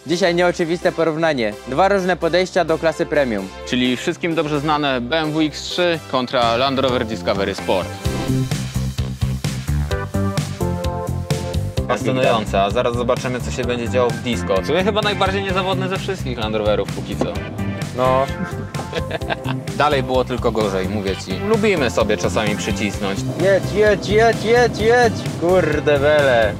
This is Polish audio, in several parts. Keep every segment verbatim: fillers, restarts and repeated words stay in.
Dzisiaj nieoczywiste porównanie. Dwa różne podejścia do klasy premium. Czyli wszystkim dobrze znane B M W X trzy kontra Land Rover Discovery Sport. Fascynujące, a zaraz zobaczymy, co się będzie działo w disco. To jest chyba najbardziej niezawodny ze wszystkich Land Roverów póki co. No, Dalej było tylko gorzej, mówię ci. Lubimy sobie czasami przycisnąć. jedź, jedź, jedź, jedź, jedź! Kurde bele.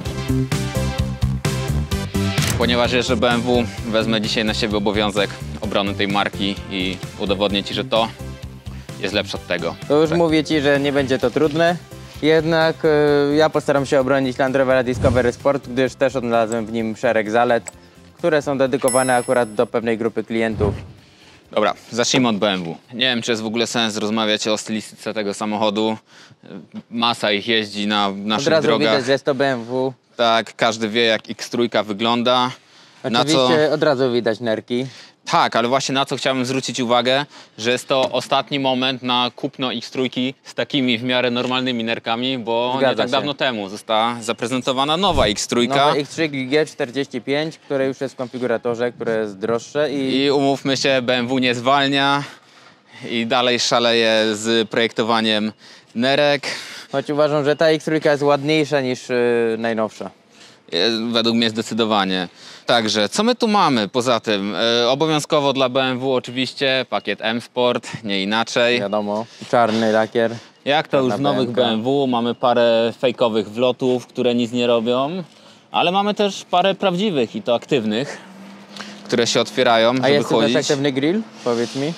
Ponieważ jeszcze B M W, wezmę dzisiaj na siebie obowiązek obrony tej marki i udowodnię ci, że to jest lepsze od tego. To już Tak. mówię ci, że nie będzie to trudne. Jednak y, ja postaram się obronić Land Rovera Discovery Sport, gdyż też odnalazłem w nim szereg zalet, które są dedykowane akurat do pewnej grupy klientów. Dobra, zacznijmy od B M W. Nie wiem, czy jest w ogóle sens rozmawiać o stylistyce tego samochodu. Masa ich jeździ na Od naszych razu drogach. widać, że jest to B M W. Tak, każdy wie, jak X trzy wygląda. Na co... Oczywiście od razu widać nerki. Tak, ale właśnie na co chciałbym zwrócić uwagę, że jest to ostatni moment na kupno X trzy z takimi w miarę normalnymi nerkami, bo Zgadza nie tak się. dawno temu została zaprezentowana nowa X trzy. Nowe X trzy G czterdzieści pięć, które już jest w konfiguratorze, które jest droższe i... I umówmy się, B M W nie zwalnia i dalej szaleje z projektowaniem nerek. Choć uważam, że ta X trzy jest ładniejsza niż yy, najnowsza. Jest, według mnie zdecydowanie. Także, co my tu mamy poza tym? E, obowiązkowo dla B M W oczywiście pakiet M Sport, nie inaczej. Wiadomo, czarny lakier. Jak to już w nowych B M W, mamy parę fejkowych wlotów, które nic nie robią, ale mamy też parę prawdziwych i to aktywnych, które się otwierają, A żeby jest ten chodzić. efektywny grill? Powiedz mi.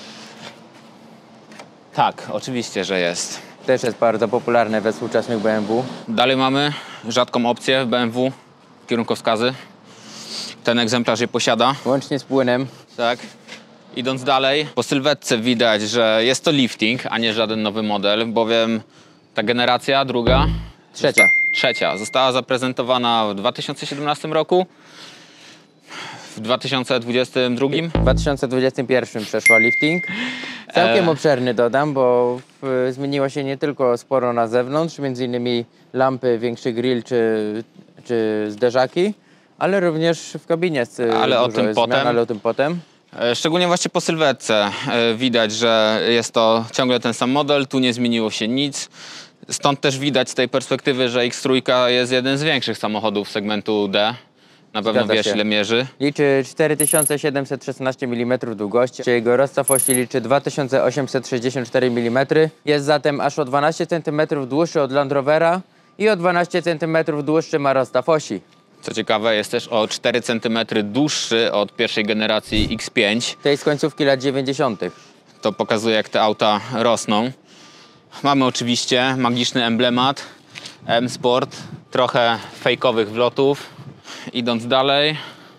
Tak, oczywiście, że jest. Też jest bardzo popularne we współczesnych B M W. Dalej mamy rzadką opcję w B M W, kierunkowskazy. Ten egzemplarz je posiada. Łącznie z płynem. Tak. Idąc dalej, po sylwetce widać, że jest to lifting, a nie żaden nowy model, bowiem ta generacja, druga, Trzecia. Zosta trzecia, została zaprezentowana w dwa tysiące siedemnastym roku, w dwa tysiące dwudziestym drugim. W dwa tysiące dwudziestym pierwszym przeszła lifting. Całkiem E... obszerny dodam, bo w, zmieniło się nie tylko sporo na zewnątrz, między innymi lampy, większy grill czy, czy zderzaki, ale również w kabinie z Ale o dużo tym jest zmian, potem. ale o tym potem. Szczególnie właśnie po sylwetce widać, że jest to ciągle ten sam model, tu nie zmieniło się nic. Stąd też widać z tej perspektywy, że X trzy jest jeden z większych samochodów segmentu D. Na pewno Zgadza wiesz, się. ile mierzy. Liczy cztery tysiące siedemset szesnaście milimetrów długości, czyli jego rozstaw osi liczy dwa tysiące osiemset sześćdziesiąt cztery milimetry. Jest zatem aż o dwanaście centymetrów dłuższy od Land Rovera i o dwanaście centymetrów dłuższy ma rozstaw osi. Co ciekawe, jest też o cztery centymetry dłuższy od pierwszej generacji X pięć. Tej z końcówki lat dziewięćdziesiątych. To pokazuje, jak te auta rosną. Mamy oczywiście magiczny emblemat M Sport, trochę fejkowych wlotów. Idąc dalej,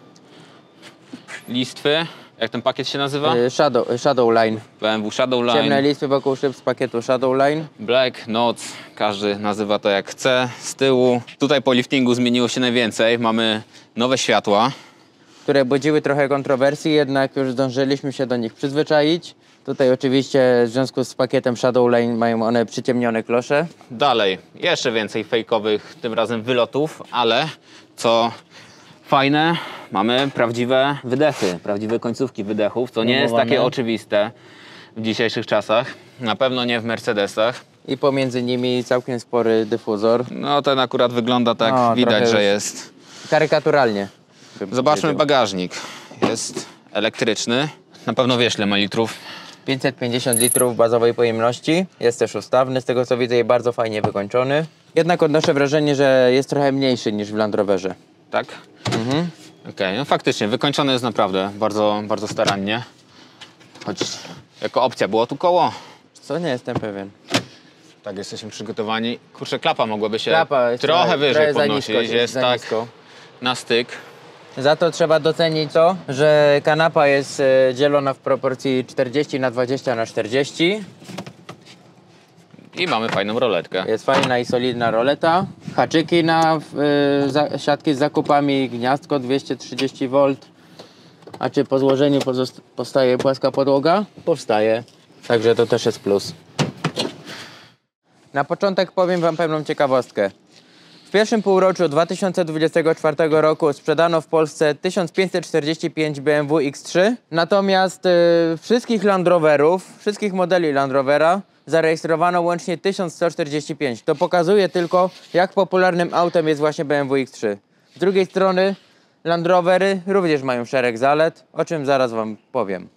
listwy. Jak ten pakiet się nazywa? Y, Shadow, Shadowline. B M W Shadowline. Ciemne listwy wokół szyb z pakietu Shadowline. Black, Noc, każdy nazywa to jak chce. Z tyłu, tutaj po liftingu zmieniło się najwięcej. Mamy nowe światła. Które budziły trochę kontrowersji, jednak już zdążyliśmy się do nich przyzwyczaić. Tutaj oczywiście w związku z pakietem Shadowline mają one przyciemnione klosze. Dalej, jeszcze więcej fejkowych, tym razem wylotów, ale co fajne, mamy prawdziwe wydechy, prawdziwe końcówki wydechów, co nie jest Promowane. takie oczywiste w dzisiejszych czasach. Na pewno nie w Mercedesach. I pomiędzy nimi całkiem spory dyfuzor. No ten akurat wygląda tak, No, widać, trochę że już jest. Karykaturalnie. bym Zobaczmy powiedział. bagażnik. Jest elektryczny. Na pewno wiesz, ile ma litrów. pięćset pięćdziesiąt litrów bazowej pojemności. Jest też ustawny, z tego co widzę, i bardzo fajnie wykończony. Jednak odnoszę wrażenie, że jest trochę mniejszy niż w Land Roverze. Tak? Mhm. Okej, okay, no faktycznie, wykończony jest naprawdę bardzo, bardzo starannie. Choć jako opcja było tu koło. Co? Nie jestem pewien. Tak, jesteśmy przygotowani. Kurczę, klapa mogłaby się Klapa jest trochę trochę- wyżej trochę za podnosić. nisko, jest za tak nisko. na styk. Za to trzeba docenić to, że kanapa jest e, dzielona w proporcji czterdzieści na dwadzieścia na czterdzieści. I mamy fajną roletkę. Jest fajna i solidna roleta. Haczyki na y, za, siatki z zakupami, gniazdko dwieście trzydzieści wolt. A czy po złożeniu pozost- powstaje płaska podłoga? Powstaje. Także to też jest plus. Na początek powiem wam pewną ciekawostkę. W pierwszym półroczu dwa tysiące dwudziestego czwartego roku sprzedano w Polsce tysiąc pięćset czterdzieści pięć B M W X trzy, natomiast y, wszystkich Land Roverów, wszystkich modeli Land Rovera zarejestrowano łącznie tysiąc sto czterdzieści pięć. To pokazuje tylko, jak popularnym autem jest właśnie B M W X trzy. Z drugiej strony Land Rovery również mają szereg zalet, o czym zaraz wam powiem.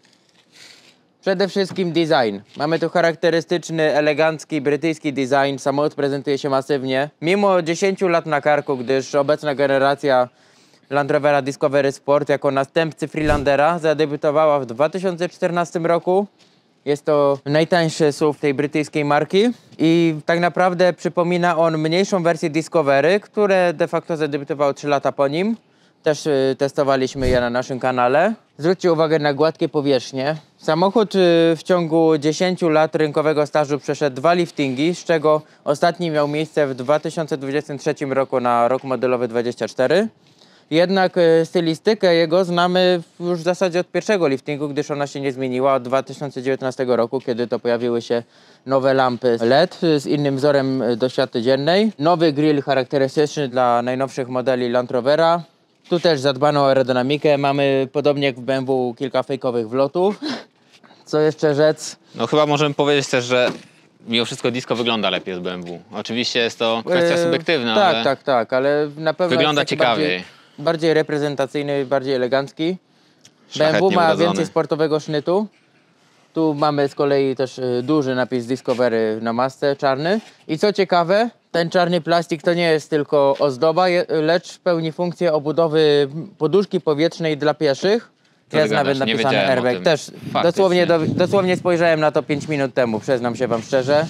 Przede wszystkim design. Mamy tu charakterystyczny, elegancki, brytyjski design. Samochód prezentuje się masywnie. Mimo dziesięciu lat na karku, gdyż obecna generacja Land Rovera Discovery Sport jako następcy Freelandera zadebiutowała w dwa tysiące czternastym roku. Jest to najtańszy S U V tej brytyjskiej marki i tak naprawdę przypomina on mniejszą wersję Discovery, które de facto zadebiutowało trzy lata po nim. Też y, testowaliśmy je na naszym kanale. Zwróćcie uwagę na gładkie powierzchnie. Samochód y, w ciągu dziesięciu lat rynkowego stażu przeszedł dwa liftingi, z czego ostatni miał miejsce w dwa tysiące dwudziestym trzecim roku na rok modelowy dwadzieścia cztery. Jednak y, stylistykę jego znamy już w zasadzie od pierwszego liftingu, gdyż ona się nie zmieniła od dwa tysiące dziewiętnastego roku, kiedy to pojawiły się nowe lampy L E D z innym wzorem do światła dziennej. Nowy grill charakterystyczny dla najnowszych modeli Land Rovera. Tu też zadbano o aerodynamikę. Mamy, podobnie jak w B M W, kilka fejkowych wlotów. Co jeszcze rzec? No chyba możemy powiedzieć też, że mimo wszystko disco wygląda lepiej z B M W. Oczywiście jest to kwestia Yy, subiektywna, tak, ale tak, tak, ale na pewno wygląda jest taki ciekawiej. Bardziej, bardziej reprezentacyjny, bardziej elegancki. B M W Szlachetnie ma urodzony. więcej sportowego sznytu. Tu mamy z kolei też y, duży napis Discovery na masce, czarny. I co ciekawe, ten czarny plastik to nie jest tylko ozdoba, je, lecz pełni funkcję obudowy poduszki powietrznej dla pieszych. Co Jest ty nawet gadasz? Nie napisane wiedziałem o airbag. tym. Też Faktycznie. dosłownie, do, dosłownie spojrzałem na to pięć minut temu, przyznam się wam szczerze.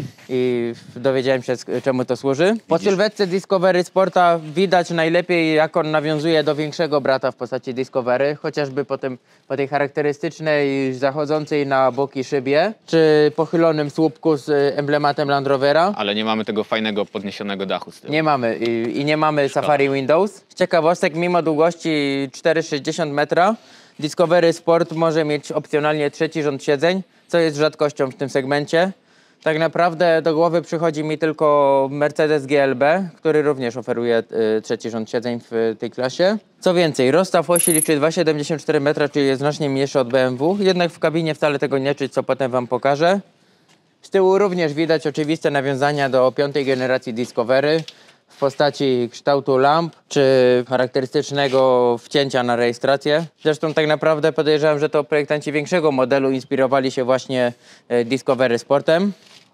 I dowiedziałem się, czemu to służy. Po sylwetce Discovery Sporta widać najlepiej, jak on nawiązuje do większego brata w postaci Discovery, chociażby po, tym, po tej charakterystycznej, zachodzącej na boki szybie, czy pochylonym słupku z emblematem Land Rovera. Ale nie mamy tego fajnego, podniesionego dachu z tyłu. Nie mamy i, i nie mamy Safari Windows. Z ciekawostek, mimo długości cztery przecinek sześćdziesiąt metra, Discovery Sport może mieć opcjonalnie trzeci rząd siedzeń, co jest rzadkością w tym segmencie. Tak naprawdę do głowy przychodzi mi tylko Mercedes G L B, który również oferuje y, trzeci rząd siedzeń w tej klasie. Co więcej, rozstaw osi liczy dwa przecinek siedemdziesiąt cztery metra, czyli jest znacznie mniejszy od B M W, jednak w kabinie wcale tego nie czuć, co potem wam pokażę. Z tyłu również widać oczywiste nawiązania do piątej generacji Discovery w postaci kształtu lamp czy charakterystycznego wcięcia na rejestrację. Zresztą tak naprawdę podejrzewam, że to projektanci większego modelu inspirowali się właśnie e, Discovery Sportem.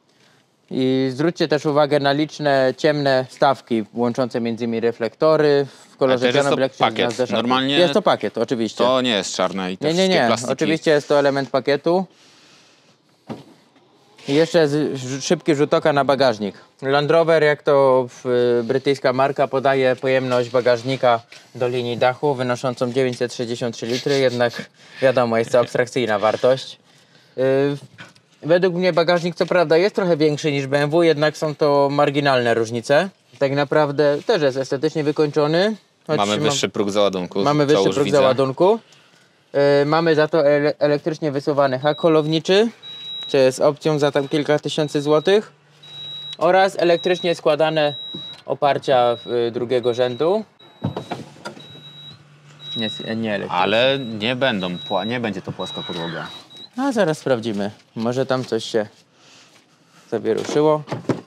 I zwróćcie też uwagę na liczne ciemne wstawki łączące między innymi reflektory w kolorze Ale też jest to Black pakiet. Normalnie Jest to pakiet, oczywiście. To nie jest czarne i te Nie, nie, wszystkie nie. plastiki. Oczywiście jest to element pakietu. I jeszcze z, ż- szybki rzut oka na bagażnik. Land Rover, jak to w, y, brytyjska marka, podaje pojemność bagażnika do linii dachu wynoszącą dziewięćset sześćdziesiąt trzy litry, jednak wiadomo, jest to abstrakcyjna wartość. Y, według mnie bagażnik co prawda jest trochę większy niż B M W, jednak są to marginalne różnice. Tak naprawdę też jest estetycznie wykończony. choć Mamy mam- wyższy próg załadunku. Mamy co wyższy już próg widzę. załadunku. Yy, mamy za to ele elektrycznie wysuwany hak holowniczy, co jest opcją za tam kilka tysięcy złotych. Oraz elektrycznie składane oparcia yy, drugiego rzędu. Nie, nie elektrycznie. Ale nie będą, pła- nie będzie to płaska podłoga. A zaraz sprawdzimy. Może tam coś się sobie ruszyło.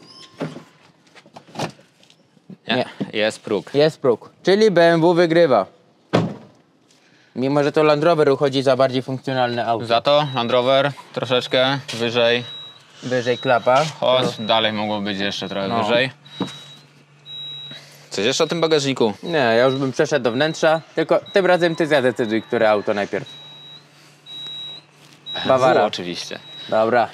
Nie, Nie. jest próg. Jest próg. Czyli B M W wygrywa. Mimo że to Land Rover uchodzi za bardziej funkcjonalne auto. Za to Land Rover troszeczkę wyżej. Wyżej klapa. Chodź, dalej mogło być jeszcze trochę No. wyżej. Coś jeszcze o tym bagażniku? Nie, ja już bym przeszedł do wnętrza, tylko tym razem ty zadecyduj, które auto najpierw. Bawara. W, oczywiście. Dobra.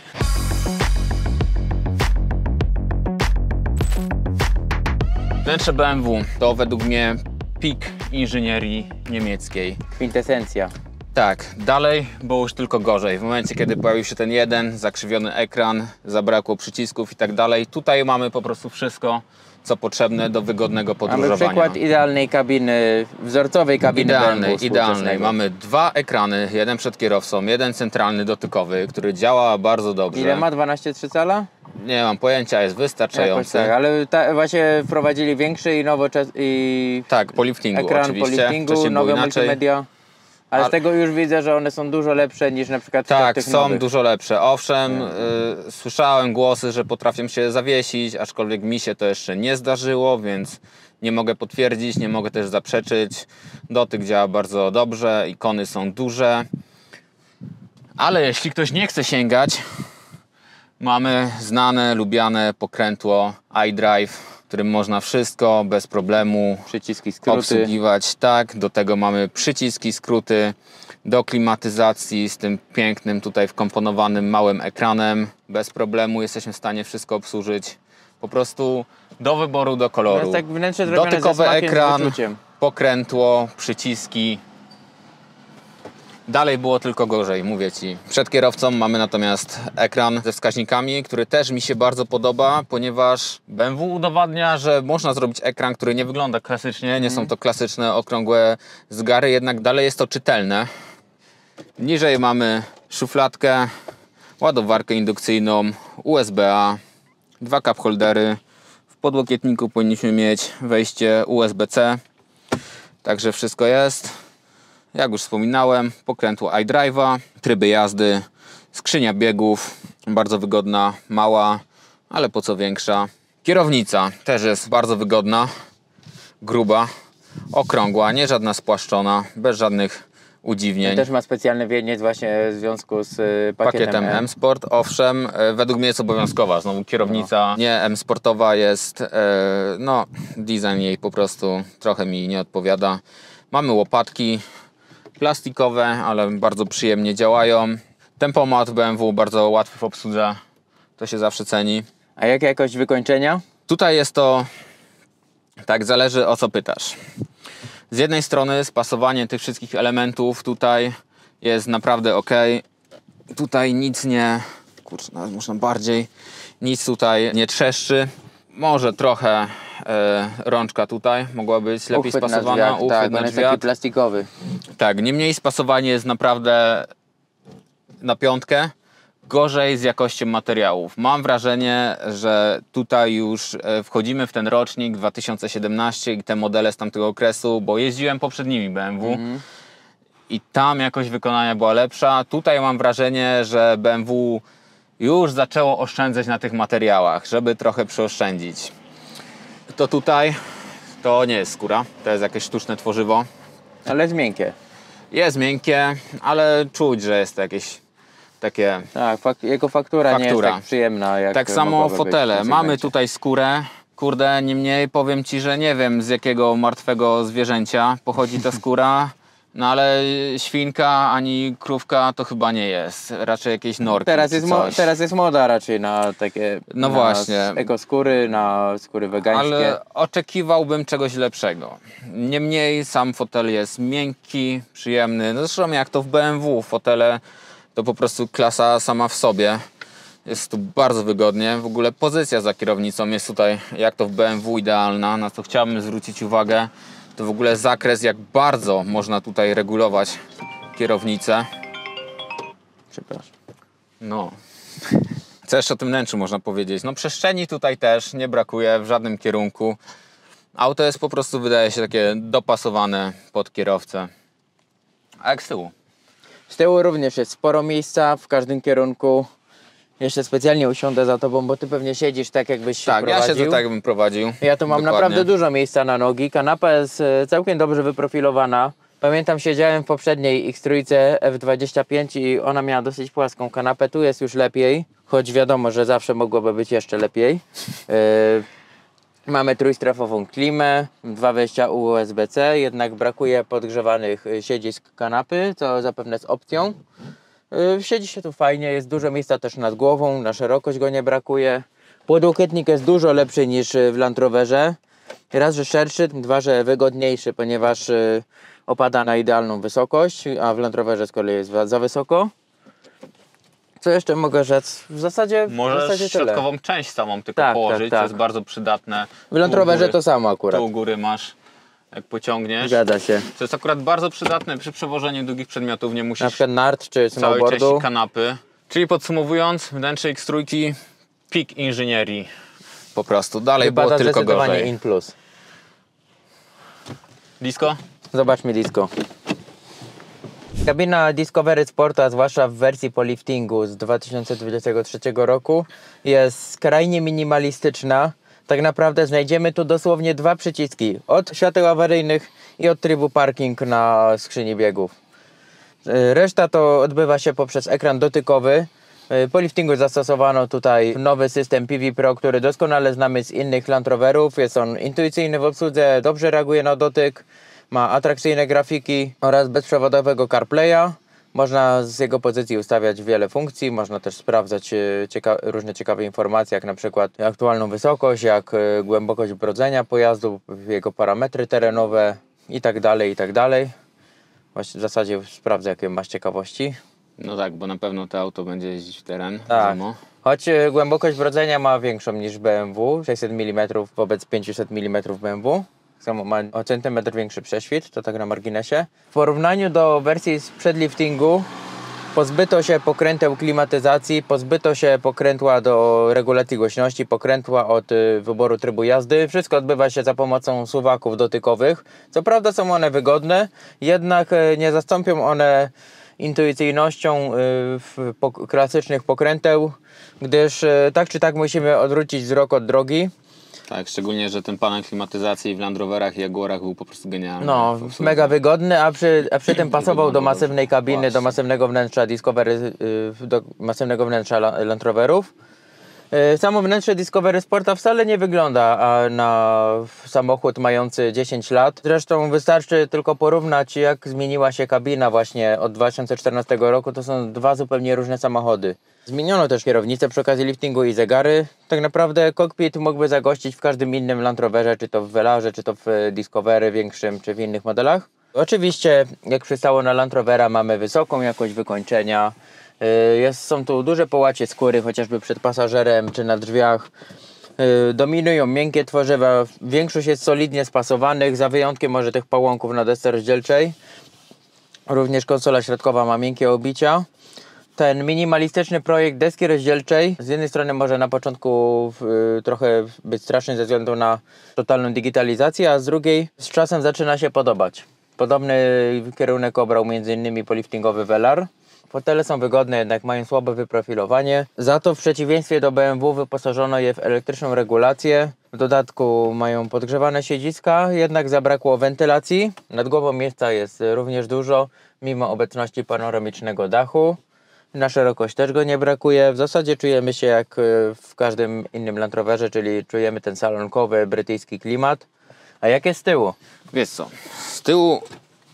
Wnętrze B M W to według mnie pik inżynierii niemieckiej. Kwintesencja. Tak, dalej było już tylko gorzej. W momencie, kiedy pojawił się ten jeden, zakrzywiony ekran, zabrakło przycisków i tak dalej. Tutaj mamy po prostu wszystko, co potrzebne do wygodnego podróżowania. Mamy przykład idealnej kabiny, wzorcowej kabiny Idealnej, B M W idealnej. Mamy dwa ekrany, jeden przed kierowcą, jeden centralny dotykowy, który działa bardzo dobrze. Ile ma? dwanaście przecinek trzy cala? Nie mam pojęcia, jest wystarczający. Jakoś tak, ale ta, właśnie wprowadzili większy i nowoczesny i Tak, po liftingu ekran oczywiście. po liftingu, Wcześniej było nowe inaczej. multimedia. Ale A- z tego już widzę, że one są dużo lepsze niż na przykład Tak, tych są nowych. dużo lepsze. Owszem, y, słyszałem głosy, że potrafią się zawiesić, aczkolwiek mi się to jeszcze nie zdarzyło, więc nie mogę potwierdzić, nie mogę też zaprzeczyć. Dotyk działa bardzo dobrze, ikony są duże. Ale jeśli ktoś nie chce sięgać, mamy znane, lubiane pokrętło iDrive, którym można wszystko bez problemu Przyciski, skróty. obsługiwać. Tak, do tego mamy przyciski, skróty do klimatyzacji z tym pięknym tutaj wkomponowanym małym ekranem. Bez problemu jesteśmy w stanie wszystko obsłużyć. Po prostu do wyboru, do To koloru. jest tak wnętrze zrobione ze Dotykowy smakiem, z ekran, wyczuciem. pokrętło, przyciski. Dalej było tylko gorzej, mówię Ci. Przed kierowcą mamy natomiast ekran ze wskaźnikami, który też mi się bardzo podoba, ponieważ B M W udowadnia, że można zrobić ekran, który nie wygląda klasycznie, nie są to klasyczne, okrągłe zgary, jednak dalej jest to czytelne. Niżej mamy szufladkę, ładowarkę indukcyjną, U S B A, dwa cup holdery. W podłokietniku powinniśmy mieć wejście U S B C, także wszystko jest. Jak już wspominałem, pokrętło iDrive'a, tryby jazdy, skrzynia biegów, bardzo wygodna, mała, ale po co większa. Kierownica też jest bardzo wygodna, gruba, okrągła, nie żadna spłaszczona, bez żadnych udziwnień. Też ma specjalny wieniec właśnie w związku z y, pakietem, Pakietem M. M-Sport, owszem, e, według mnie jest obowiązkowa. Znowu kierownica nie M-Sportowa jest, e, no design jej po prostu trochę mi nie odpowiada. Mamy łopatki plastikowe, ale bardzo przyjemnie działają. Tempomat B M W bardzo łatwy w obsłudze, to się zawsze ceni. A jaka jakość wykończenia? Tutaj jest to, tak zależy o co pytasz. Z jednej strony spasowanie tych wszystkich elementów tutaj jest naprawdę ok. Tutaj nic nie, kurczę, nawet można bardziej, nic tutaj nie trzeszczy. Może trochę e, rączka tutaj mogła być lepiej Uchwyt na spasowana, drzwiach, uchwyt tak, na on jest drzwiach. taki plastikowy. Tak, niemniej spasowanie jest naprawdę na piątkę. Gorzej z jakością materiałów. Mam wrażenie, że tutaj już e, wchodzimy w ten rocznik dwa tysiące siedemnasty i te modele z tamtego okresu, bo jeździłem poprzednimi B M W Mhm. i tam jakość wykonania była lepsza. Tutaj mam wrażenie, że B M W już zaczęło oszczędzać na tych materiałach, żeby trochę przyoszczędzić. To tutaj to nie jest skóra, to jest jakieś sztuczne tworzywo. Ale jest miękkie. Jest miękkie, ale czuć, że jest to jakieś takie... Tak, fak jego faktura, nie Faktura. jest tak przyjemna jak Tak samo mogłaby być w fotele. tym Mamy segmencie. tutaj skórę. Kurde, niemniej powiem Ci, że nie wiem z jakiego martwego zwierzęcia pochodzi ta skóra. No ale świnka ani krówka to chyba nie jest. Raczej jakieś norki Teraz czy jest, mo coś. teraz jest moda raczej na takie No na właśnie. ekoskóry, na skóry wegańskie. Ale oczekiwałbym czegoś lepszego. Niemniej sam fotel jest miękki, przyjemny. No zresztą jak to w B M W, fotele to po prostu klasa sama w sobie. Jest tu bardzo wygodnie. W ogóle pozycja za kierownicą jest tutaj, jak to w B M W, idealna. Na co chciałbym zwrócić uwagę, to w ogóle zakres, jak bardzo można tutaj regulować kierownicę. Przepraszam. No. Co jeszcze o tym wnętrzu można powiedzieć? No przestrzeni tutaj też nie brakuje w żadnym kierunku. Auto jest po prostu, wydaje się, takie dopasowane pod kierowcę. A jak z tyłu? Z tyłu również jest sporo miejsca w każdym kierunku. Jeszcze specjalnie usiądę za tobą, bo ty pewnie siedzisz tak, jakbyś się Tak, ja prowadził. siedzę tak, jakbym prowadził. Ja tu mam Dokładnie. naprawdę dużo miejsca na nogi. Kanapa jest e, całkiem dobrze wyprofilowana. Pamiętam, siedziałem w poprzedniej X trzy F dwadzieścia pięć i ona miała dosyć płaską kanapę. Tu jest już lepiej, choć wiadomo, że zawsze mogłoby być jeszcze lepiej. E, mamy trójstrefową klimę, dwa wejścia U S B C, jednak brakuje podgrzewanych siedzisk kanapy, co zapewne z opcją. E, siedzi się tu fajnie, jest dużo miejsca też nad głową, na szerokość go nie brakuje. Podłokietnik jest dużo lepszy niż w Land Roverze. Raz, że szerszy, dwa, że wygodniejszy, ponieważ y, opada na idealną wysokość, a w Land Roverze z kolei jest za, za wysoko. Co jeszcze mogę rzec? W zasadzie, w Możesz zasadzie tyle. środkową część samą tylko Tak, położyć, tak, tak. co jest bardzo przydatne. W Land Tu u Roverze góry- to samo akurat. Tu u góry masz, jak pociągniesz. Zgadza się. Co jest akurat bardzo przydatne przy przewożeniu długich przedmiotów, nie Na musisz przykład nart czy całej snowboardu. części kanapy. Czyli podsumowując, wnętrze X trzy pik inżynierii. Po prostu, dalej było Wypada tylko zdecydowanie gorzej. in plus. Disco? Zobaczmy disco. Kabina Discovery Sport, a zwłaszcza w wersji po liftingu z dwa tysiące dwudziestego trzeciego roku, jest skrajnie minimalistyczna. Tak naprawdę znajdziemy tu dosłownie dwa przyciski. Od świateł awaryjnych i od trybu parking na skrzyni biegów. Reszta to odbywa się poprzez ekran dotykowy. Po liftingu zastosowano tutaj nowy system P V Pro, który doskonale znamy z innych Land Roverów. Jest on intuicyjny w obsłudze, dobrze reaguje na dotyk, ma atrakcyjne grafiki oraz bezprzewodowego CarPlaya. Można z jego pozycji ustawiać wiele funkcji, można też sprawdzać e, cieka różne ciekawe informacje, jak na przykład aktualną wysokość, jak e, głębokość brodzenia pojazdu, jego parametry terenowe i tak dalej, i tak dalej. Właśnie w zasadzie sprawdzę, jakie masz ciekawości. No tak, bo na pewno to auto będzie jeździć w teren. Tak. Zimo. Choć e, głębokość brodzenia ma większą niż B M W, sześćset milimetrów wobec pięćset milimetrów B M W. Samo ma o centymetr większy prześwit, to tak na marginesie. W porównaniu do wersji sprzed liftingu pozbyto się pokręteł klimatyzacji, pozbyto się pokrętła do regulacji głośności, pokrętła od y, wyboru trybu jazdy. Wszystko odbywa się za pomocą suwaków dotykowych. Co prawda są one wygodne, jednak y, nie zastąpią one intuicyjnością y, w, po, klasycznych pokręteł, gdyż y, tak czy tak musimy odwrócić wzrok od drogi. Tak, szczególnie, że ten panel klimatyzacji w Land Roverach i Jaguarach był po prostu genialny. No, W obsłudze. mega wygodny, a przy, a przy tym pasował do wyglądał masywnej dobrze. kabiny, do Właśnie. masywnego wnętrza Discovery, y, do masywnego wnętrza La- Land Roverów. Y, Samo wnętrze Discovery Sporta wcale nie wygląda a na samochód mający dziesięć lat. Zresztą wystarczy tylko porównać, jak zmieniła się kabina właśnie od dwa tysiące czternastego roku. To są dwa zupełnie różne samochody. Zmieniono też kierownicę przy okazji liftingu i zegary. Tak naprawdę cockpit mógłby zagościć w każdym innym Land Roverze, czy to w Velarze, czy to w Discovery większym, czy w innych modelach. Oczywiście, jak przystało na Land Rovera, mamy wysoką jakość wykończenia. Yy, Jest, są tu duże połacie skóry, chociażby przed pasażerem, czy na drzwiach. Yy, Dominują miękkie tworzywa, większość jest solidnie spasowanych, za wyjątkiem może tych pałąków na desce rozdzielczej. Również konsola środkowa ma miękkie obicia. Ten minimalistyczny projekt deski rozdzielczej z jednej strony może na początku y, trochę być straszny ze względu na totalną digitalizację, a z drugiej z czasem zaczyna się podobać. Podobny kierunek obrał m.in. poliftingowy Velar. Fotele są wygodne, jednak mają słabe wyprofilowanie. Za to w przeciwieństwie do B M W wyposażono je w elektryczną regulację. W dodatku mają podgrzewane siedziska, jednak zabrakło wentylacji. Nad głową miejsca jest również dużo, mimo obecności panoramicznego dachu. Na szerokość też go nie brakuje. W zasadzie czujemy się jak w każdym innym Land Roverze, czyli czujemy ten salonkowy, brytyjski klimat. A jak jest z tyłu? Wiesz co, z tyłu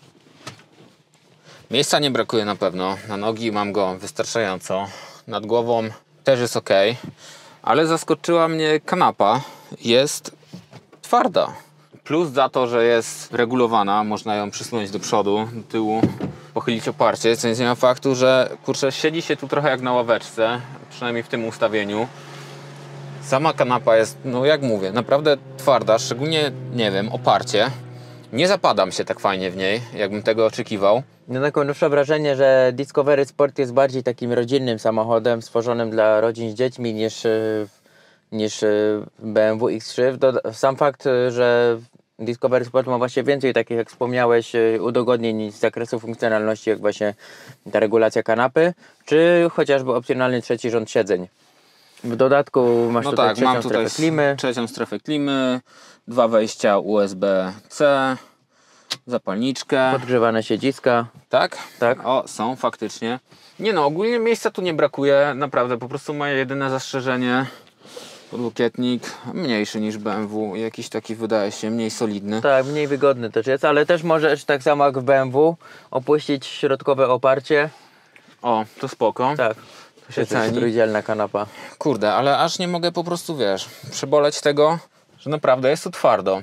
miejsca nie brakuje na pewno. Na nogi mam go wystarczająco. Nad głową też jest ok. Ale zaskoczyła mnie kanapa. Jest twarda. Plus za to, że jest regulowana, można ją przysunąć do przodu, do tyłu, pochylić oparcie, co nie zmienia faktu, że kurczę, siedzi się tu trochę jak na ławeczce, przynajmniej w tym ustawieniu. Sama kanapa jest, no jak mówię, naprawdę twarda, szczególnie, nie wiem, oparcie. Nie zapadam się tak fajnie w niej, jakbym tego oczekiwał. No taką nowsze wrażenie, że Discovery Sport jest bardziej takim rodzinnym samochodem, stworzonym dla rodzin z dziećmi niż, y, niż y, B M W X trzy. Doda- Sam fakt, y, że Discovery Sport ma właśnie więcej takich, jak wspomniałeś, y, udogodnień z zakresu funkcjonalności, jak właśnie ta regulacja kanapy, czy chociażby opcjonalny trzeci rząd siedzeń. W dodatku masz No tutaj tak, trzecią mam tutaj strefę klimy. trzecią strefę klimy, dwa wejścia U S B C, zapalniczkę. Podgrzewane siedziska. Tak? Tak. O, są faktycznie. Nie no, ogólnie miejsca tu nie brakuje, naprawdę, po prostu moje jedyne zastrzeżenie, podłokietnik mniejszy niż B M W, jakiś taki wydaje się mniej solidny. Tak, mniej wygodny też jest, ale też możesz tak samo jak w B M W opuścić środkowe oparcie. O, to spoko. Tak, To się jest też ceni. trójdzielna kanapa. Kurde, ale aż nie mogę po prostu, wiesz, przeboleć tego, że naprawdę jest tu twardo.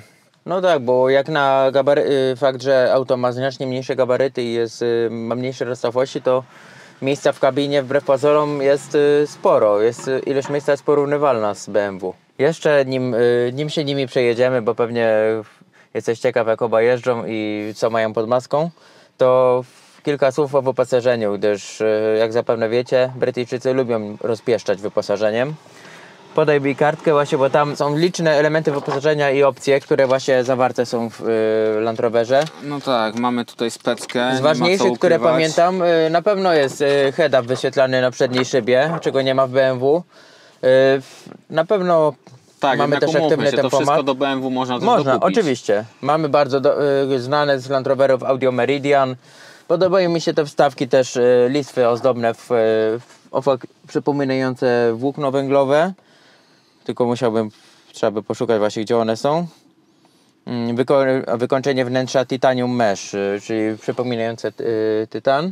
No tak, bo jak na gabary... y, fakt, że auto ma znacznie mniejsze gabaryty i jest, y, ma mniejsze rozstawości, to miejsca w kabinie wbrew pozorom jest y, sporo. Jest, y, ilość miejsca jest porównywalna z B M W. Jeszcze nim, y, nim się nimi przejedziemy, bo pewnie jesteś ciekaw, jak oba jeżdżą i co mają pod maską, to kilka słów o wyposażeniu, gdyż y, jak zapewne wiecie, Brytyjczycy lubią rozpieszczać wyposażeniem. Podaj mi kartkę właśnie, bo tam są liczne elementy wyposażenia i opcje, które właśnie zawarte są w y, Land Roverze. No tak, mamy tutaj speckę. Z ważniejszych, które pamiętam, y, na pewno jest y, head-up wyświetlany na przedniej szybie, czego nie ma w B M W. Y, na pewno Tak, mamy też aktywny się, to tempomat. wszystko do B M W można też Można, dokupić. oczywiście. Mamy bardzo do, y, znane z Land Roverów Audio Meridian. Podobają mi się te wstawki też, y, listwy ozdobne, w, w, ofak, przypominające włókno węglowe. Tylko musiałbym, trzeba by poszukać właśnie, gdzie one są. Mm, Wyko wykończenie wnętrza titanium mesh, y, czyli przypominające y, tytan.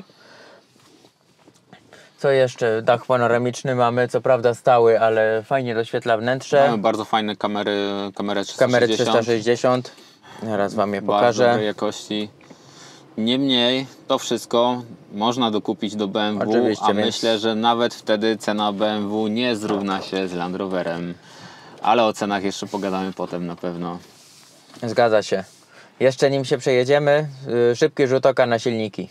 Co jeszcze? Dach panoramiczny mamy, co prawda stały, ale fajnie doświetla wnętrze. Mamy bardzo fajne kamery, kamerę trzysta Kamery sześćdziesiąt. trzysta sześćdziesiąt. Zaraz wam je Bardzo pokażę. dobrej jakości. Niemniej to wszystko można dokupić do B M W, Oczywiście, a więc- myślę, że nawet wtedy cena B M W nie zrówna się z Land Roverem. Ale o cenach jeszcze pogadamy potem na pewno. Zgadza się. Jeszcze nim się przejedziemy, y, szybki rzut oka na silniki.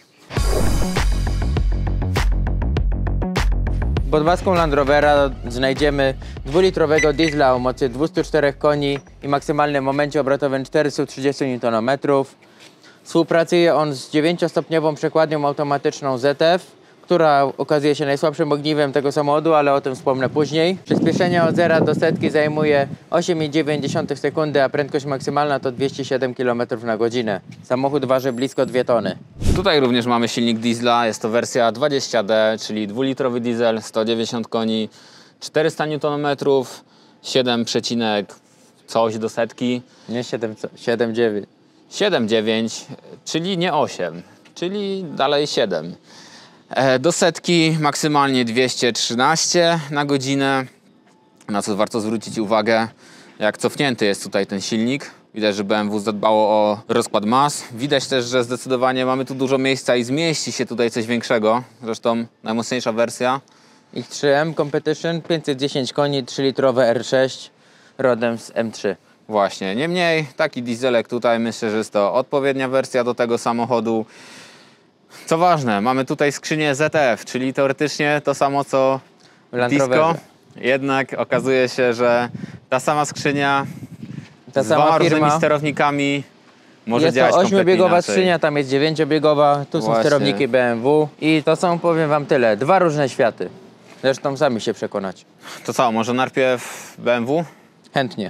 Pod maską Land Rovera znajdziemy dwulitrowego diesla o mocy dwieście cztery koni i maksymalnym momencie obrotowym czterysta trzydzieści niutonmetrów. Współpracuje on z dziewięciostopniową przekładnią automatyczną Z F, która okazuje się najsłabszym ogniwem tego samochodu, ale o tym wspomnę później. Przyspieszenie od zera do setki zajmuje osiem przecinek dziewięć sekundy, a prędkość maksymalna to dwieście siedem kilometrów na godzinę. Samochód waży blisko dwie tony. Tutaj również mamy silnik diesla, jest to wersja dwadzieścia D, czyli dwulitrowy diesel, sto dziewięćdziesiąt koni, czterysta niutonmetrów, siedem przecinek coś do setki. Nie siedem, siedem dziewięć. siedem dziewięć, czyli nie osiem, czyli dalej siedem. E, Do setki maksymalnie dwieście trzynaście na godzinę, na co warto zwrócić uwagę, jak cofnięty jest tutaj ten silnik. Widać, że B M W zadbało o rozkład mas. Widać też, że zdecydowanie mamy tu dużo miejsca i zmieści się tutaj coś większego. Zresztą najmocniejsza wersja. X trzy M Competition, pięćset dziesięć koni, trzylitrowe R sześć, rodem z M trzy. Właśnie, niemniej taki dieselek tutaj, myślę, że jest to odpowiednia wersja do tego samochodu. Co ważne, mamy tutaj skrzynię Z F, czyli teoretycznie to samo co W Land Disco. Roverze. Jednak okazuje się, że ta sama skrzynia Ta z dwoma sama różnymi firma. sterownikami może Jest działać to kompletnie ośmiobiegowa inaczej. skrzynia, tam jest dziewięciobiegowa, tu są Właśnie. sterowniki B M W i to są, powiem wam tyle, dwa różne światy. Zresztą sami się przekonać. To co, może najpierw B M W? Chętnie.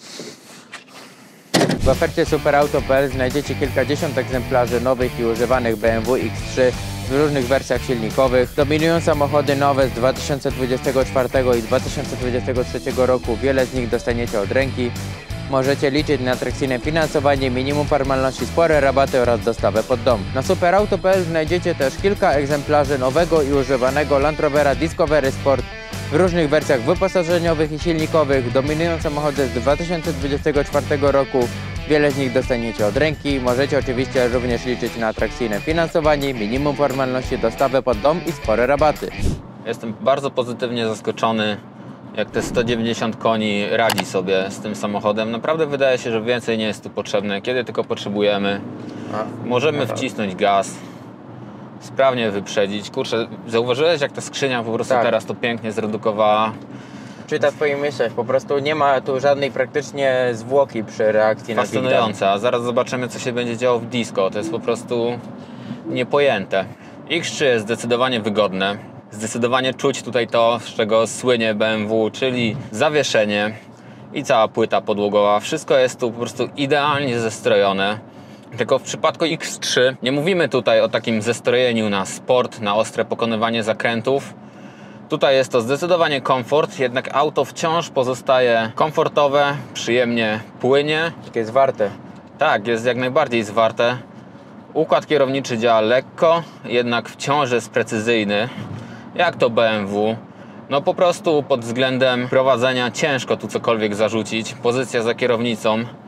W ofercie superauto kropka p l znajdziecie kilkadziesiąt egzemplarzy nowych i używanych B M W X trzy w różnych wersjach silnikowych. Dominują samochody nowe z dwa tysiące dwudziestego czwartego i dwa tysiące dwudziestego trzeciego roku. Wiele z nich dostaniecie od ręki. Możecie liczyć na atrakcyjne finansowanie, minimum formalności, spore rabaty oraz dostawę pod dom. Na superauto kropka p l znajdziecie też kilka egzemplarzy nowego i używanego Land Rovera Discovery Sport w różnych wersjach wyposażeniowych i silnikowych. Dominują samochody z dwa tysiące dwudziestego czwartego roku. Wiele z nich dostaniecie od ręki. Możecie oczywiście również liczyć na atrakcyjne finansowanie, minimum formalności, dostawę pod dom i spore rabaty. Jestem bardzo pozytywnie zaskoczony, jak te sto dziewięćdziesiąt koni radzi sobie z tym samochodem. Naprawdę wydaje się, że więcej nie jest tu potrzebne. Kiedy tylko potrzebujemy, możemy wcisnąć gaz, sprawnie wyprzedzić. Kurczę, zauważyłeś, jak ta skrzynia po prostu Tak. teraz to pięknie zredukowała? Czyta twoją myśleć, po prostu nie ma tu żadnej praktycznie zwłoki przy reakcji na Big Fascynujące, a zaraz zobaczymy, co się będzie działo w Disco. To jest po prostu niepojęte. X trzy jest zdecydowanie wygodne. Zdecydowanie czuć tutaj to, z czego słynie B M W, czyli zawieszenie i cała płyta podłogowa. Wszystko jest tu po prostu idealnie zestrojone. Tylko w przypadku X trzy nie mówimy tutaj o takim zestrojeniu na sport, na ostre pokonywanie zakrętów. Tutaj jest to zdecydowanie komfort, jednak auto wciąż pozostaje komfortowe, przyjemnie płynie. Takie zwarte. Tak, jest jak najbardziej zwarte. Układ kierowniczy działa lekko, jednak wciąż jest precyzyjny, jak to B M W. No po prostu pod względem prowadzenia ciężko tu cokolwiek zarzucić. Pozycja za kierownicą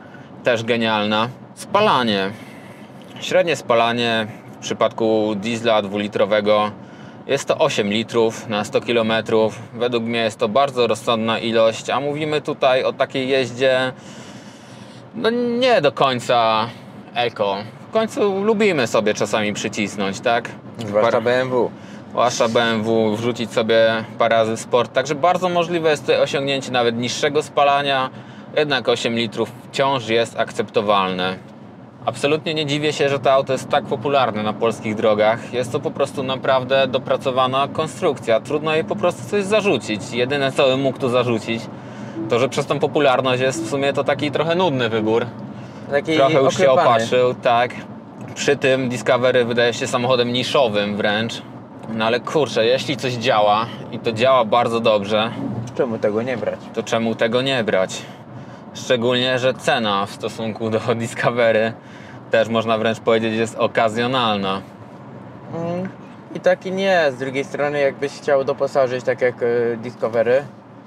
też genialna. Spalanie. Średnie spalanie w przypadku diesla dwulitrowego jest to osiem litrów na sto kilometrów. Według mnie jest to bardzo rozsądna ilość, a mówimy tutaj o takiej jeździe no nie do końca eko. W końcu lubimy sobie czasami przycisnąć, tak? Zwłaszcza B M W. Zwłaszcza B M W, wrzucić sobie parę razy w sport. Także bardzo możliwe jest tutaj osiągnięcie nawet niższego spalania. Jednak osiem litrów wciąż jest akceptowalne. Absolutnie nie dziwię się, że to auto jest tak popularne na polskich drogach. Jest to po prostu naprawdę dopracowana konstrukcja. Trudno jej po prostu coś zarzucić. Jedyne, co bym mógł tu zarzucić, to że przez tą popularność jest w sumie to taki trochę nudny wybór. Taki Trochę już się oklepany. opatrzył, tak. Przy tym Discovery wydaje się samochodem niszowym wręcz. No ale kurczę, jeśli coś działa i to działa bardzo dobrze, Czemu tego nie brać? to czemu tego nie brać? Szczególnie, że cena w stosunku do Discovery też można wręcz powiedzieć jest okazjonalna. Mm, I tak i nie. Z drugiej strony, jakbyś chciał doposażyć tak jak y, Discovery,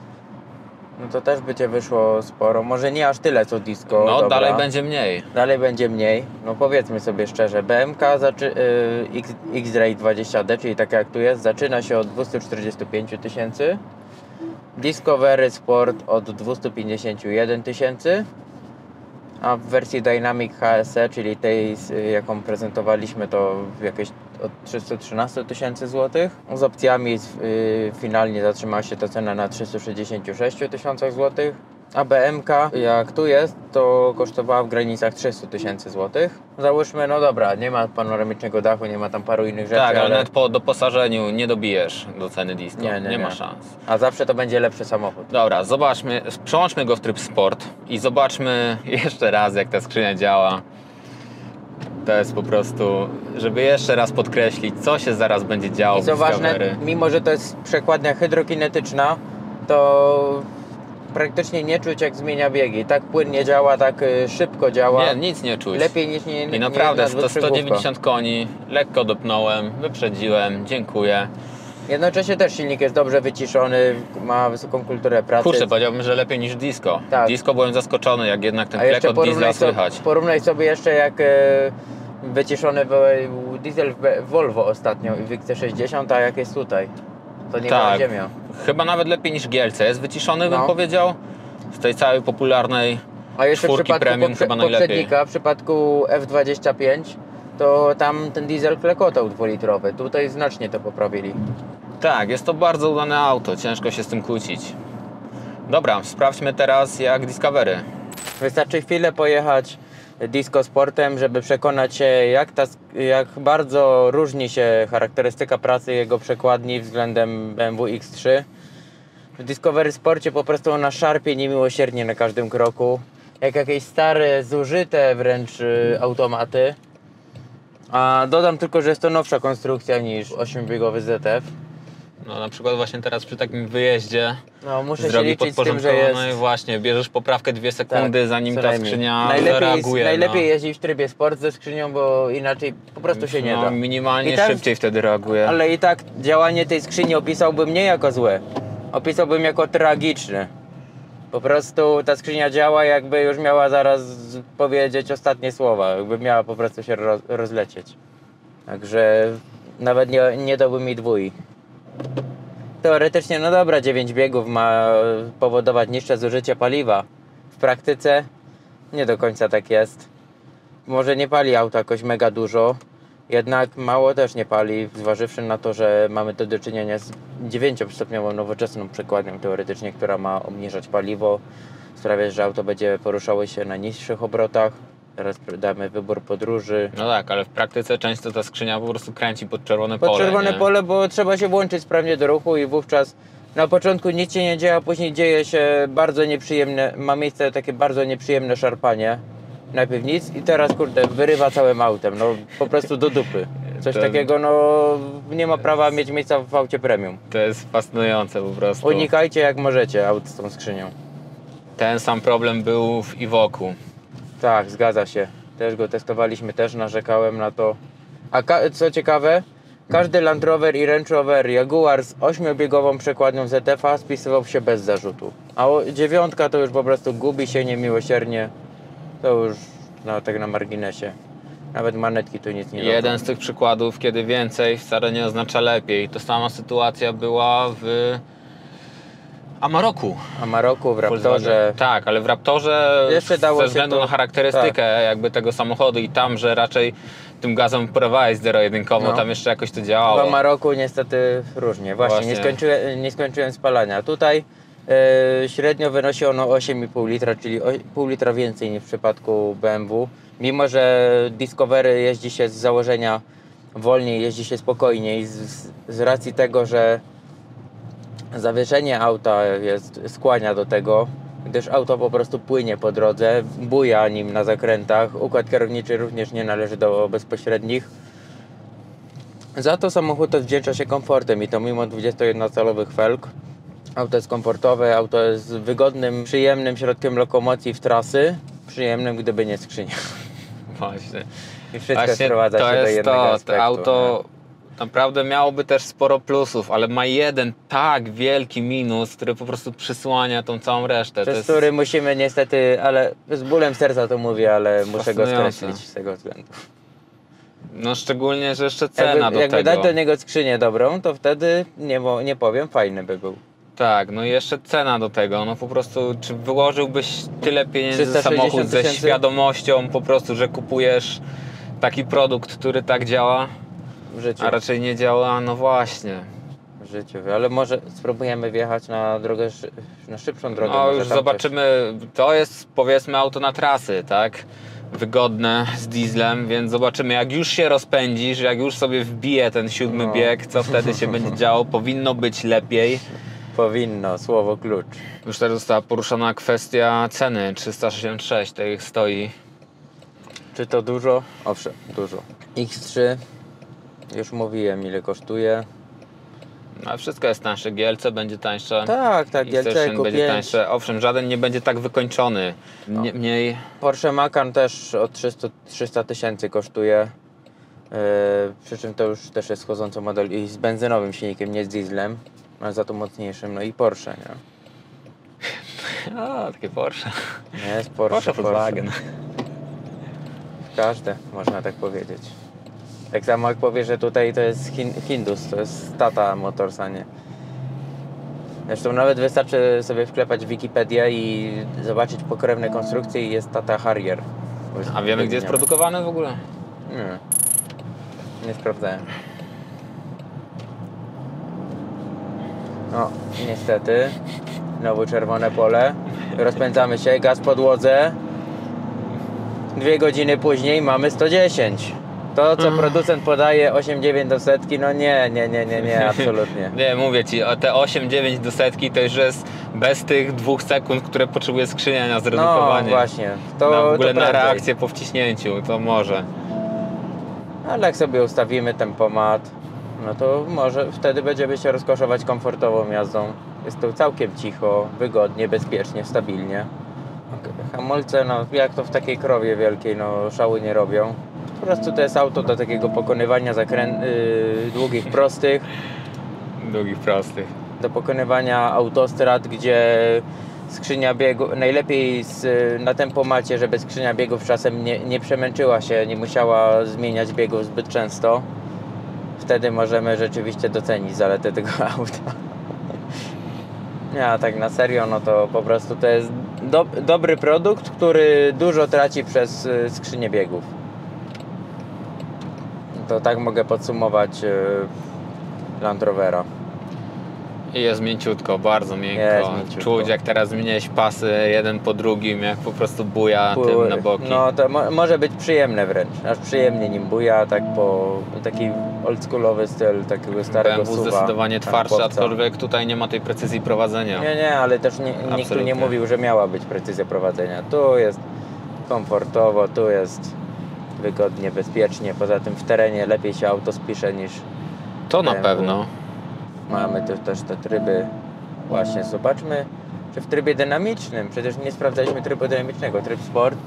no to też by Cię wyszło sporo. Może nie aż tyle co Disco. No dobra. dalej będzie mniej. Dalej będzie mniej. No powiedzmy sobie szczerze, B M K zaczy- y, X- X-Ray dwadzieścia D, czyli tak jak tu jest, zaczyna się od dwieście czterdzieści pięć tysięcy. Discovery Sport od dwieście pięćdziesiąt jeden tysięcy. A w wersji Dynamic H S E, czyli tej, y, jaką prezentowaliśmy, to jakieś od trzysta trzynaście tysięcy złotych. Z opcjami y, finalnie zatrzymała się ta cena na trzysta sześćdziesiąt sześć tysięcy złotych. A B M K, jak tu jest, to kosztowała w granicach trzysta tysięcy złotych. Załóżmy, no dobra, nie ma panoramicznego dachu, nie ma tam paru innych rzeczy, Tak, ale ale... nawet po doposażeniu nie dobijesz do ceny Disco. Nie, nie, ma nie. szans. A zawsze to będzie lepszy samochód. Dobra, zobaczmy, przełączmy go w tryb sport i zobaczmy jeszcze raz, jak ta skrzynia działa. To jest po prostu, żeby jeszcze raz podkreślić, co się zaraz będzie działo I w co ważne, Discovery. mimo że to jest przekładnia hydrokinetyczna, to praktycznie nie czuć jak zmienia biegi. Tak płynnie działa, tak y, szybko działa. Nie, nic nie czuć. Lepiej niż nie, nie I naprawdę, nie sto dziewięćdziesiąt koni, lekko dopnąłem, wyprzedziłem, dziękuję. Jednocześnie też silnik jest dobrze wyciszony, ma wysoką kulturę pracy. Kurczę, powiedziałbym, że lepiej niż Disco. Tak. Disco byłem zaskoczony, jak jednak ten A jeszcze klekot diesla porównaj, so, słychać. porównaj sobie jeszcze jak e, wyciszony był diesel w Volvo ostatnio w X C sześćdziesiąt, a jak jest tutaj. To nie ma Tak, ziemia. chyba nawet lepiej niż G L C. Jest wyciszony, bym No. powiedział. Z tej całej popularnej A jeszcze w czwórki przypadku premium poprze- chyba najlepiej. poprzednika, w przypadku F dwadzieścia pięć, to tam ten diesel klekotał dwulitrowy. Tutaj znacznie to poprawili. Tak, jest to bardzo udane auto, ciężko się z tym kłócić. Dobra, sprawdźmy teraz jak Discovery. Wystarczy chwilę pojechać Disco Sportem, żeby przekonać się, jak, ta, jak bardzo różni się charakterystyka pracy jego przekładni względem B M W X trzy. W Discovery Sporcie po prostu ona szarpie niemiłosiernie na każdym kroku. Jak jakieś stare, zużyte wręcz y, automaty. A dodam tylko, że jest to nowsza konstrukcja niż ośmiobiegowy Z F. No na przykład właśnie teraz przy takim wyjeździe No, muszę z się drogi liczyć z tym, że jest... podporządkowanej właśnie, bierzesz poprawkę dwie sekundy, Tak, zanim co ta najmniej. skrzynia najlepiej zareaguje. Jest, najlepiej no. jeździć w trybie sport ze skrzynią, bo inaczej po prostu się nie no, da. minimalnie I tak- szybciej wtedy reaguje. Ale i tak działanie tej skrzyni opisałbym nie jako złe. Opisałbym jako tragiczne. Po prostu ta skrzynia działa, jakby już miała zaraz powiedzieć ostatnie słowa. Jakby miała po prostu się roz, rozlecieć. Także nawet nie, nie dałbym mi dwój. Teoretycznie, no dobra, dziewięć biegów ma powodować niższe zużycie paliwa. W praktyce nie do końca tak jest. Może nie pali auto jakoś mega dużo, jednak mało też nie pali, zważywszy na to, że mamy tu do czynienia z dziewięciostopniową nowoczesną przekładnią teoretycznie, która ma obniżać paliwo, sprawiać, że auto będzie poruszało się na niższych obrotach. Teraz damy wybór podróży. No tak, ale w praktyce często ta skrzynia po prostu kręci pod czerwone Pod pole. czerwone nie? pole, bo trzeba się włączyć sprawnie do ruchu i wówczas na początku nic się nie dzieje, a później dzieje się bardzo nieprzyjemne, ma miejsce takie bardzo nieprzyjemne szarpanie. Najpierw nic i teraz kurde wyrywa całym autem, no po prostu do dupy. Coś To- takiego no nie ma prawa mieć miejsca w aucie premium. To jest fascynujące po prostu. Unikajcie jak możecie aut z tą skrzynią. Ten sam problem był w Evoku. Tak, zgadza się. Też go testowaliśmy, też narzekałem na to. A ka- co ciekawe, każdy Land Rover i Range Rover Jaguar z ośmiobiegową przekładnią Z F A spisywał się bez zarzutu. A o- dziewiątka to już po prostu gubi się niemiłosiernie. To już no, tak na marginesie. Nawet manetki tu nic nie robią. Jeden z tych przykładów, kiedy więcej wcale nie oznacza lepiej. To sama sytuacja była w Amaroku. Amaroku, w Raptorze. Tak, ale w Raptorze Jeszcze dało ze się względu to- na charakterystykę jakby tego samochodu i tam, że raczej tym gazem porywałeś zero-jedynkowo, No. tam jeszcze jakoś to W działało. Amaroku niestety różnie. Właśnie, Właśnie. Nie, skończyłem, nie skończyłem spalania. Tutaj e, średnio wynosi ono osiem i pół litra, czyli o, pół litra więcej niż w przypadku B M W. Mimo że Discovery jeździ się z założenia wolniej, jeździ się spokojniej z, z racji tego, że zawieszenie auta jest, skłania do tego, gdyż auto po prostu płynie po drodze, buja nim na zakrętach. Układ kierowniczy również nie należy do bezpośrednich. Za to samochód odwdzięcza się komfortem i to mimo dwudziestojednocalowych felg. Auto jest komfortowe, auto jest wygodnym, przyjemnym środkiem lokomocji w trasy. Przyjemnym, gdyby nie skrzynia. Właśnie. I wszystko Właśnie sprowadza to się do jest jednego to, aspektu. to auto naprawdę miałoby też sporo plusów, ale ma jeden tak wielki minus, który po prostu przysłania tą całą resztę. Przez to jest... który musimy niestety, ale z bólem serca to mówię, ale muszę go Fascynujące. skreślić z tego względu. No szczególnie, że jeszcze cena Jakby, do jakby tego. dać do niego skrzynię dobrą, to wtedy, nie, mo- nie powiem, fajny by był. Tak, no i jeszcze cena do tego, no po prostu, czy wyłożyłbyś tyle pieniędzy za trzysta sześćdziesiąt samochód ze tysięcy? świadomością po prostu, że kupujesz taki produkt, który tak działa, W życiu. a raczej nie działa, no właśnie. W życiu, ale może spróbujemy wjechać na drogę, szy- na szybszą drogę. No może już tam zobaczymy, to jest powiedzmy auto na trasy, tak? Wygodne z dieslem, więc zobaczymy, jak już się rozpędzisz, jak już sobie wbije ten siódmy No. bieg, co wtedy się będzie działo, powinno być lepiej. Coś powinno, słowo klucz. Już też została poruszona kwestia ceny, trzysta sześćdziesiąt sześć, tak jak stoi. Czy to dużo? Owszem, dużo. X trzy, już mówiłem ile kosztuje. No, ale wszystko jest tańsze, G L C będzie tańsze. Tak, tak, G L C, X-Station Q będzie pięć. tańsze. Owszem, żaden nie będzie tak wykończony. Nie, mniej. Porsche Macan też od trzysta tysięcy kosztuje. Yy, przy czym to już też jest chodzący model i z benzynowym silnikiem, nie z dieslem, ale za to mocniejszym. No i Porsche, nie? O, takie Porsche. Nie jest Porsche, Porsche Volkswagen. Każde, można tak powiedzieć. Tak samo jak powie, że tutaj to jest Hin Hindus, to jest Tata Motors, a nie. Zresztą nawet wystarczy sobie wklepać w Wikipedię i zobaczyć pokrewne konstrukcje i jest Tata Harrier. A wiemy, gdzie jest produkowany w ogóle? Nie. Nie sprawdzałem. No, niestety. Znowu czerwone pole. Rozpędzamy się, gaz w podłodze. Dwie godziny później mamy sto dziesięć. To, co producent podaje osiem dziewięć do setki, no nie, nie, nie, nie, nie, absolutnie. Nie, mówię ci, o te osiem dziewięć do setki to już jest bez tych dwóch sekund, które potrzebuje skrzynia na No zredukowanie. właśnie, to, na w ogóle to na prędzej. reakcję po wciśnięciu, to może. Ale jak sobie ustawimy tempomat, no to może wtedy będziemy się rozkoszować komfortową jazdą. Jest tu całkiem cicho, wygodnie, bezpiecznie, stabilnie. Hamulce, no jak to w takiej krowie wielkiej, no szału nie robią. Po prostu to jest auto do takiego pokonywania zakrę- yy, długich, prostych, Długich, prostych. do pokonywania autostrad, gdzie skrzynia biegu, najlepiej z, na tempomacie, żeby skrzynia biegów czasem nie, nie przemęczyła się, nie musiała zmieniać biegów zbyt często. Wtedy możemy rzeczywiście docenić zaletę tego auta. Nie, a tak na serio, no to po prostu to jest do, dobry produkt, który dużo traci przez y, skrzynię biegów. To tak mogę podsumować y, Land Rovera. I jest mięciutko, bardzo miękko. Jest mięciutko. Czuć, jak teraz zmieniałeś pasy jeden po drugim, jak po prostu buja tym na boki. No to mo może być przyjemne wręcz, aż przyjemnie nim buja, tak po taki oldschoolowy styl takiego B starego M W suwa. zdecydowanie twardsze, tankowca. aczkolwiek tutaj nie ma tej precyzji prowadzenia. Nie, nie, ale też nie, nikt tu nie Absolutnie. mówił, że miała być precyzja prowadzenia. Tu jest komfortowo, tu jest wygodnie, bezpiecznie. Poza tym w terenie lepiej się auto spisze niż To na B M W. pewno. Mamy tu też te tryby. Właśnie, zobaczmy, czy w trybie dynamicznym. Przecież nie sprawdzaliśmy trybu dynamicznego. Tryb sport.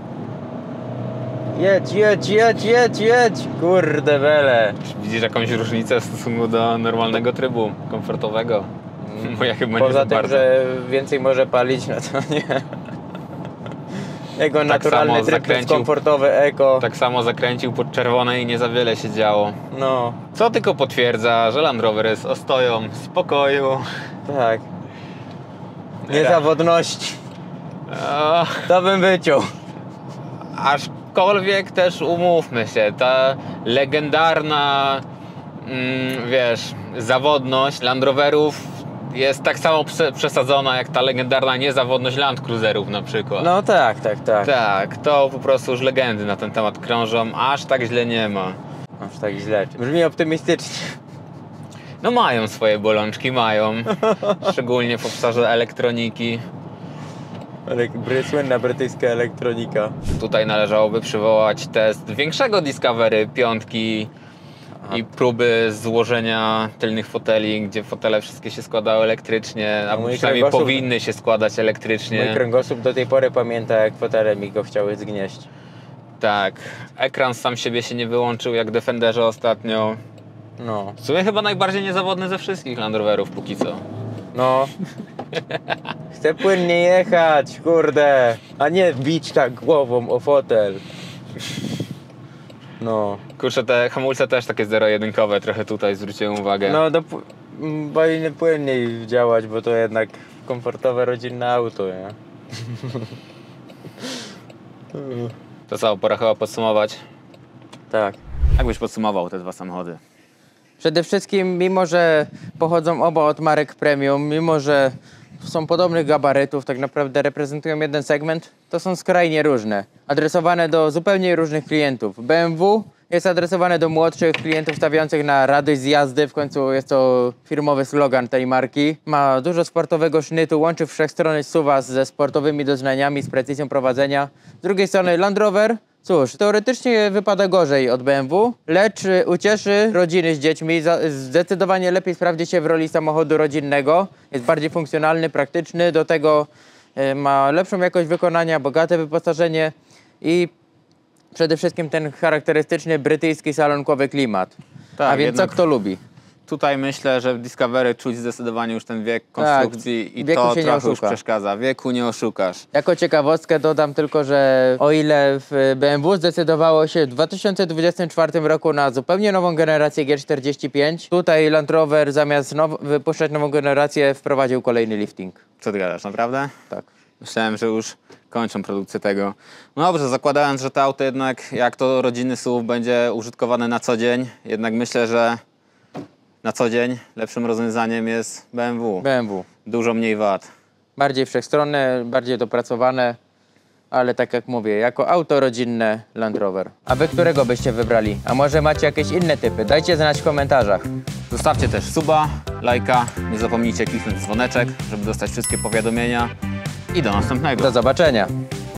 Jedź, jedź, jedź, jedź, jedź! Kurde bele! Czy widzisz jakąś różnicę w stosunku do normalnego trybu komfortowego? Bo ja chyba nie Poza za tym, bardzo. że więcej może palić, no to nie. Jego Tak naturalny samo tryb zakręcił. komfortowy, eko. Tak samo zakręcił pod czerwone i nie za wiele się działo. No, Co tylko potwierdza, że Land Rover jest ostoją spokoju. tak. Niezawodności. Ach, To bym wyciął. aczkolwiek też umówmy się, ta legendarna, mm, wiesz, zawodność Land Roverów jest tak samo prze- przesadzona jak ta legendarna niezawodność Land Cruiserów na przykład. No tak, tak, tak. Tak, to po prostu już legendy na ten temat krążą, aż tak źle nie ma. Aż tak źle. Brzmi optymistycznie. No mają swoje bolączki, mają. Szczególnie w obszarze elektroniki. Ale bry- słynna brytyjska elektronika. Tutaj należałoby przywołać test większego Discovery piątki i próby złożenia tylnych foteli, gdzie fotele wszystkie się składały elektrycznie, No albo mój przynajmniej kręgosłup- powinny się składać Mój elektrycznie. kręgosłup do tej pory pamięta, jak fotele mi go chciały zgnieść. Tak. Ekran sam siebie się nie wyłączył jak Defenderze ostatnio. No, W sumie chyba najbardziej niezawodny ze wszystkich Land Roverów póki co. no. Chcę płynnie jechać, kurde. A nie bić tak głową o fotel. No. Kurczę, te hamulce też takie zero-jedynkowe, trochę tutaj zwróciłem uwagę. No, do, powinny płynniej działać, bo to jednak komfortowe, rodzinne auto, nie? To co, pora chyba podsumować? Tak. Jak byś podsumował te dwa samochody? Przede wszystkim, mimo że pochodzą oba od marek premium, mimo że są podobnych gabarytów, tak naprawdę reprezentują jeden segment, to są skrajnie różne. Adresowane do zupełnie różnych klientów. B M W jest adresowane do młodszych klientów stawiających na radość z jazdy, w końcu jest to firmowy slogan tej marki. Ma dużo sportowego sznytu, łączy wszechstronny suwas ze sportowymi doznaniami, z precyzją prowadzenia. Z drugiej strony Land Rover, cóż, teoretycznie wypada gorzej od B M W, lecz y, ucieszy rodziny z dziećmi. Za- Zdecydowanie lepiej sprawdzi się w roli samochodu rodzinnego. Jest bardziej funkcjonalny, praktyczny, do tego y, ma lepszą jakość wykonania, bogate wyposażenie i przede wszystkim ten charakterystyczny brytyjski salonkowy klimat. Tak, A więc jednak- co kto lubi? Tutaj myślę, że w Discovery czuć zdecydowanie już ten wiek konstrukcji i wieku to się nie trochę już oszuka. przeszkadza. Wieku nie oszukasz. Jako ciekawostkę dodam tylko, że o ile w B M W zdecydowało się w dwa tysiące dwudziestym czwartym roku na zupełnie nową generację G czterdzieści pięć, tutaj Land Rover zamiast now- wypuszczać nową generację wprowadził kolejny lifting. Co ty gadasz, naprawdę? Tak. Myślałem, że już kończą produkcję tego. No dobrze, zakładając, że to auto jednak, jak to rodzinny S U V, będzie użytkowane na co dzień, jednak myślę, że na co dzień lepszym rozwiązaniem jest B M W. B M W. Dużo mniej wad. Bardziej wszechstronne, bardziej dopracowane, ale tak jak mówię, jako auto rodzinne Land Rover. A wy którego byście wybrali? A może macie jakieś inne typy? Dajcie znać w komentarzach. Zostawcie też suba, lajka, nie zapomnijcie kliknąć dzwoneczek, żeby dostać wszystkie powiadomienia i do następnego. Do zobaczenia.